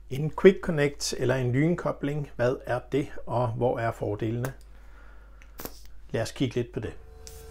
En Quick Connect eller en lynkobling, hvad er det, og hvor er fordelene? Lad os kigge lidt på det.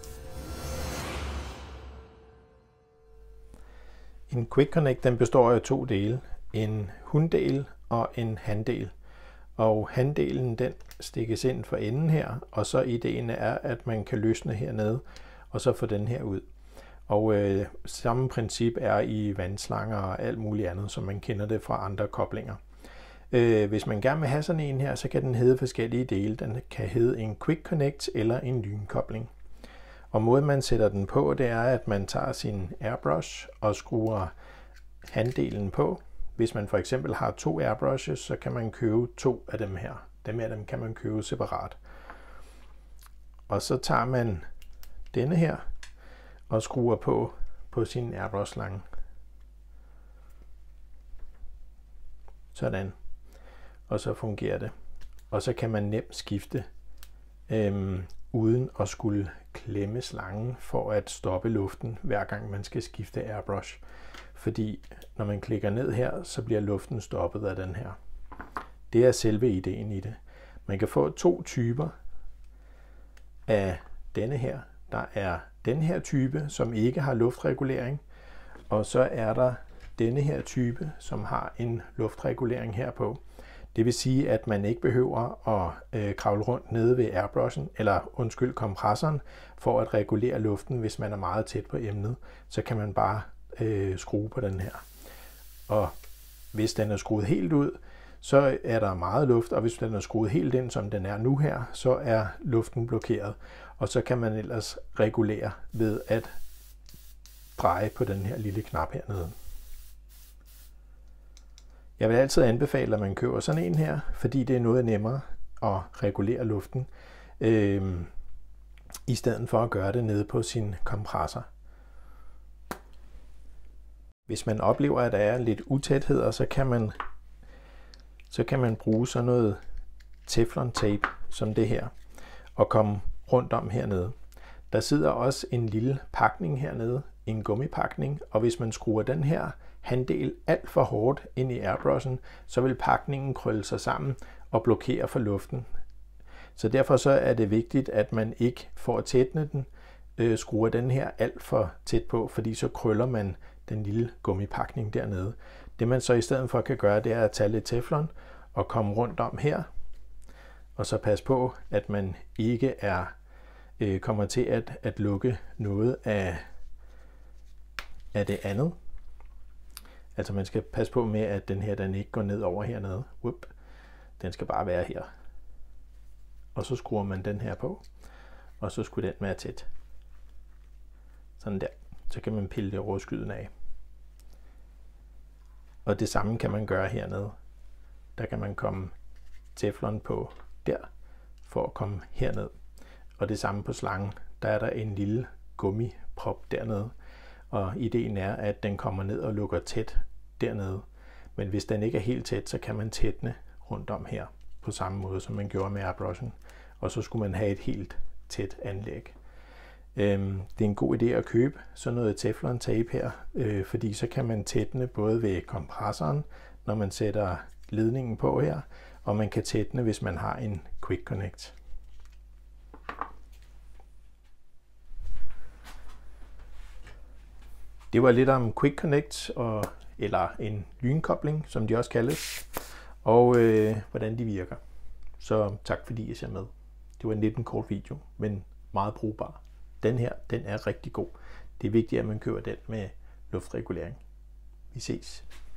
En Quick Connect den består af to dele, en hunddel og en handdel. Og handdelen den stikkes ind for enden her, og så ideen er, at man kan løsne hernede, og så få den her ud. Og samme princip er i vandslanger og alt muligt andet, som man kender det fra andre koblinger. Hvis man gerne vil have sådan en her, så kan den hedde forskellige dele. Den kan hedde en Quick Connect eller en lynkobling. Og måden man sætter den på, det er, at man tager sin airbrush og skruer handdelen på. Hvis man for eksempel har to airbrushes, så kan man købe to af dem her. Dem kan man købe separat. Og så tager man denne her og skruer på sin airbrush-slange. Sådan. Og så fungerer det. Og så kan man nemt skifte uden at skulle klemme slangen for at stoppe luften, hver gang man skal skifte airbrush. Fordi når man klikker ned her, så bliver luften stoppet af den her. Det er selve ideen i det. Man kan få to typer af denne her. Der er den her type, som ikke har luftregulering, og så er der denne her type, som har en luftregulering herpå. Det vil sige, at man ikke behøver at kravle rundt nede ved airbrushen, eller kompressoren, for at regulere luften, hvis man er meget tæt på emnet. Så kan man bare skrue på den her. Og hvis den er skruet helt ud, så er der meget luft, og hvis den er skruet helt ind, som den er nu her, så er luften blokeret. Og så kan man ellers regulere ved at dreje på den her lille knap hernede. Jeg vil altid anbefale, at man køber sådan en her, fordi det er noget nemmere at regulere luften, i stedet for at gøre det nede på sin kompressor. Hvis man oplever, at der er lidt utætheder, så kan man bruge sådan noget teflon tape som det her og komme rundt om hernede. Der sidder også en lille pakning hernede, en gummipakning, og hvis man skruer den her handdel alt for hårdt ind i airbrushen, så vil pakningen krølle sig sammen og blokere for luften. Så derfor så er det vigtigt, at man ikke får at tætne den, skruer den her alt for tæt på, fordi så krøller man den lille gummipakning dernede. Det man så i stedet for kan gøre, det er at tage lidt teflon og komme rundt om her, og så passe på, at man ikke kommer til at lukke noget af det andet. Altså man skal passe på med, at den her den ikke går ned over hernede. Den skal bare være her. Og så skruer man den her på, og så skulle den være tæt. Sådan der. Så kan man pille det rådskyden af. Og det samme kan man gøre hernede. Der kan man komme teflon på der, for at komme herned. Og det samme på slangen. Der er der en lille gummiprop dernede. Og ideen er, at den kommer ned og lukker tæt dernede. Men hvis den ikke er helt tæt, så kan man tætne rundt om her. På samme måde, som man gjorde med airbrushen. Og så skulle man have et helt tæt anlæg. Det er en god idé at købe sådan noget teflon tape her, fordi så kan man tætne både ved kompressoren, når man sætter ledningen på her, og man kan tætne, hvis man har en Quick Connect. Det var lidt om Quick Connect, eller en lynkobling, som de også kaldes, og hvordan de virker. Så tak fordi I ser med. Det var en lidt kort video, men meget brugbar. Den her, den er rigtig god. Det er vigtigt, at man køber den med luftregulering. Vi ses.